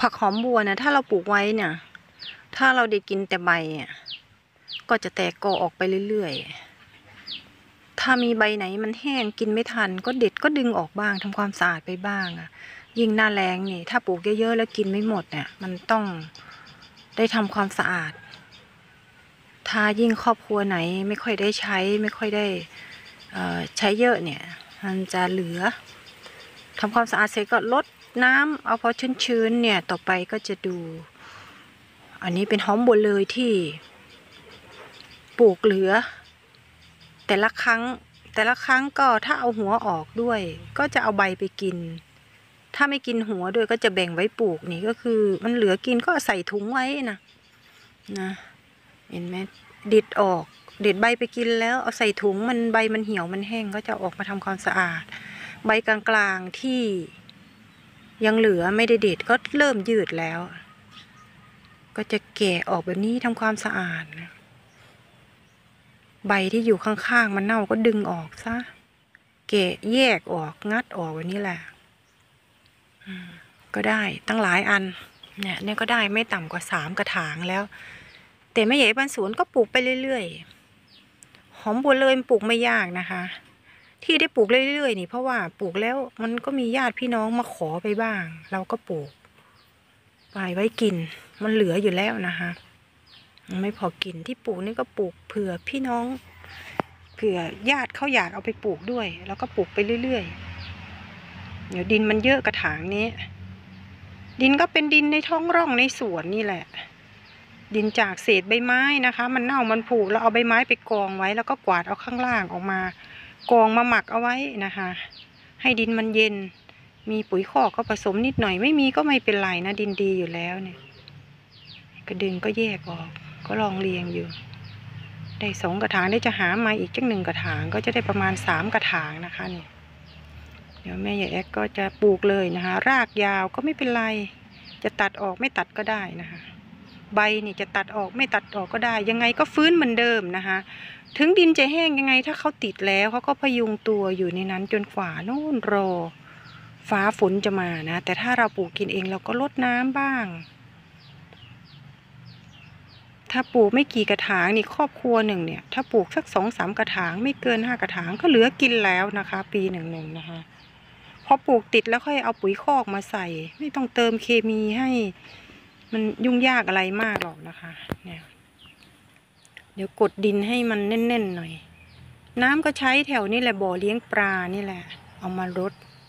ผักหอมบัวนะถ้าเราปลูกไว้เนี่ยถ้าเราได้กินแต่ใบก็จะแตกกอออกไปเรื่อยๆถ้ามีใบไหนมันแห้งกินไม่ทันก็เด็ดก็ดึงออกบ้างทำความสะอาดไปบ้างยิ่งหน้าแล้งนี่ถ้าปลูกเยอะๆแล้วกินไม่หมดเนี่ยมันต้องได้ทำความสะอาดถ้ายิ่งครอบครัวไหนไม่ค่อยได้ใช้ไม่ค่อยได้ใช้เยอะเนี่ยมันจะเหลือทำความสะอาดเสร็จก็ลดน้ำเอาพอชื้นๆเนี่ยต่อไปก็จะดูอันนี้เป็นหอมบัวเลยที่ปลูกเหลือแต่ละครั้งก็ถ้าเอาหัวออกด้วยก็จะเอาใบไปกินถ้าไม่กินหัวด้วยก็จะแบ่งไว้ปลูกนี่ก็คือมันเหลือกินก็ใส่ถุงไว้นะเห็นไหมดิดออกเด็ดใบไปกินแล้วเอาใส่ถุงมันใบมันเหี่ยวมันแห้งก็จะออกมาทำความสะอาดใบกลางๆที่ยังเหลือไม่ได้เด็ดก็เริ่มยืดแล้วก็จะแกะออกแบบนี้ทำความสะอาดใบที่อยู่ข้างๆมันเน่าก็ดึงออกซะแกะแยกออกงัดออกแบบนี้แหละก็ได้ตั้งหลายอันเนี่ยก็ได้ไม่ต่ำกว่า3 กระถางแล้วแต่แม่ใหญ่บ้านสวนก็ปลูกไปเรื่อยๆหอมบัวเลยปลูกไม่ยากนะคะที่ได้ปลูกเรื่อยๆนี่เพราะว่าปลูกแล้วมันก็มีญาติพี่น้องมาขอไปบ้างเราก็ปลูกไปไว้กินมันเหลืออยู่แล้วนะคะไม่พอกินที่ปลูกนี่ก็ปลูกเผื่อพี่น้องเผื่อญาติเขาอยากเอาไปปลูกด้วยแล้วก็ปลูกไปเรื่อยๆเดี๋ยวดินมันเยอะกระถางนี้ดินก็เป็นดินในท้องร่องในสวนนี่แหละดินจากเศษใบไม้นะคะมันเน่ามันผุแล้วเอาใบไม้ไปกองไว้แล้วก็กวาดเอาข้างล่างออกมากองมาหมักเอาไว้นะคะให้ดินมันเย็นมีปุ๋ยคอกก็ผสมนิดหน่อยไม่มีก็ไม่เป็นไรนะดินดีอยู่แล้วเนี่ยกระดึงก็แยกออกก็ลองเรียงอยู่ได้2 กระถางได้จะหามาอีกจัก1 กระถางก็จะได้ประมาณ3 กระถางนะคะนี่เดี๋ยวแม่ใหญ่แอ๊กก็จะปลูกเลยนะคะรากยาวก็ไม่เป็นไรจะตัดออกไม่ตัดก็ได้นะคะใบนี่จะตัดออกไม่ตัดออกก็ได้ยังไงก็ฟื้นเหมือนเดิมนะคะถึงดินจะแห้งยังไงถ้าเขาติดแล้วเขาก็พยุงตัวอยู่ในนั้นจนกว่าโน่นรอฟ้าฝนจะมานะแต่ถ้าเราปลูกกินเองเราก็ลดน้ำบ้างถ้าปลูกไม่กี่กระถางนี่ครอบครัวหนึ่งเนี่ยถ้าปลูกสัก2-3 กระถางไม่เกิน5 กระถางก็เหลือกินแล้วนะคะปีหนึ่งนะคะพอปลูกติดแล้วค่อยเอาปุ๋ยคอกมาใส่ไม่ต้องเติมเคมีให้มันยุ่งยากอะไรมากหรอกนะคะเนี่ยเดี๋ยวกดดินให้มันแน่นๆหน่อยน้ำก็ใช้แถวนี้แหละบ่อเลี้ยงปลานี่แหละเอามารด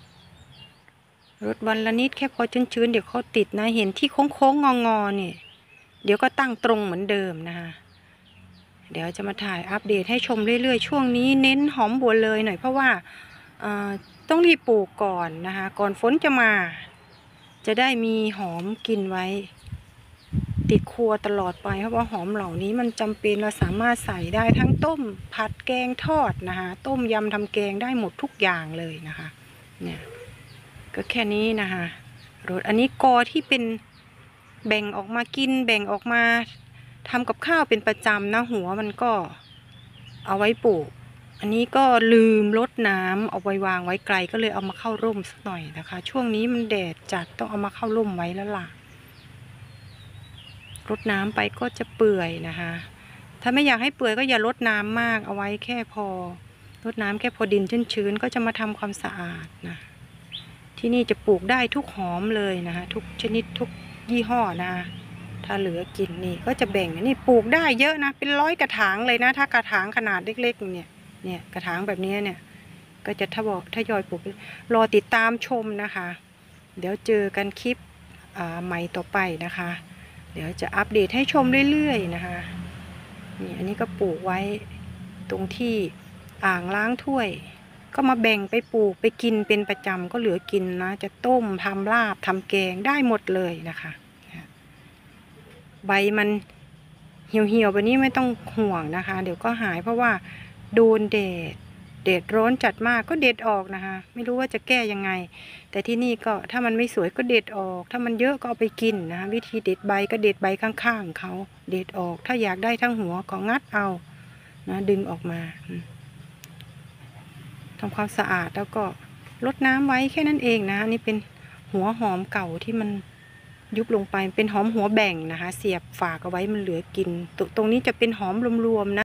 วันละนิดแค่พอชื้นๆเดี๋ยวเขาติดนะเห็นที่โค้งๆงอๆเนี่ยเดี๋ยวก็ตั้งตรงเหมือนเดิมนะคะเดี๋ยวจะมาถ่ายอัปเดตให้ชมเรื่อยๆช่วงนี้เน้นหอมบัวเลยหน่อยเพราะว่าต้องรีบปลูกก่อนนะคะก่อนฝนจะมาจะได้มีหอมกินไว้ติดครัวตลอดไปเพราะว่าหอมเหล่านี้มันจำเป็นเราสามารถใส่ได้ทั้งต้มผัดแกงทอดนะคะต้มยำทำแกงได้หมดทุกอย่างเลยนะคะเนี่ยก็แค่นี้นะคะรสอันนี้กอที่เป็นแบ่งออกมากินแบ่งออกมาทำกับข้าวเป็นประจำนะหัวมันก็เอาไว้ปลูกอันนี้ก็ลืมรดน้ำเอาไว้วางไว้ไกลก็เลยเอามาเข้าร่มสักหน่อยนะคะช่วงนี้มันแดดจัดต้องเอามาเข้าร่มไว้แล้วล่ะรดน้ำไปก็จะเปื่อยนะคะถ้าไม่อยากให้เปื่อยก็อย่ารดน้ำมากเอาไว้แค่พอรดน้ำแค่พอดินชื้นๆก็จะมาทำความสะอาดนะที่นี่จะปลูกได้ทุกหอมเลยนะคะทุกชนิดทุกยี่ห้อนะถ้าเหลือกินนี่ก็จะแบ่งนี่ปลูกได้เยอะนะเป็น100 กระถางเลยนะถ้ากระถางขนาดเล็กๆเนี่ยกระถางแบบนี้เนี่ยก็จะทยอยปลูกรอติดตามชมนะคะเดี๋ยวเจอกันคลิปใหม่ต่อไปนะคะเดี๋ยวจะอัปเดตให้ชมเรื่อยๆนะคะนี่อันนี้ก็ปลูกไว้ตรงที่อ่างล้างถ้วยก็มาแบ่งไปปลูกไปกินเป็นประจำก็เหลือกินนะจะต้มทำลาบทำแกงได้หมดเลยนะคะใบมันเหี่ยวๆแบบนี้ไม่ต้องห่วงนะคะเดี๋ยวก็หายเพราะว่าโดนแดดร้อนจัดมากก็เด็ดออกนะคะไม่รู้ว่าจะแก้ยังไงแต่ที่นี่ก็ถ้ามันไม่สวยก็เด็ดออกถ้ามันเยอะก็เอาไปกินนะคะวิธีเด็ดใบก็เด็ดใบข้างๆเขาเด็ดออกถ้าอยากได้ทั้งหัวก็งัดเอานะดึงออกมาทำความสะอาดแล้วก็รดน้ำไว้แค่นั้นเองนะนี่เป็นหัวหอมเก่าที่มันยุบลงไปเป็นหอมหัวแบ่งนะคะเสียบฝากเอาไว้มันเหลือกินตรงนี้จะเป็นหอมรวมๆนะ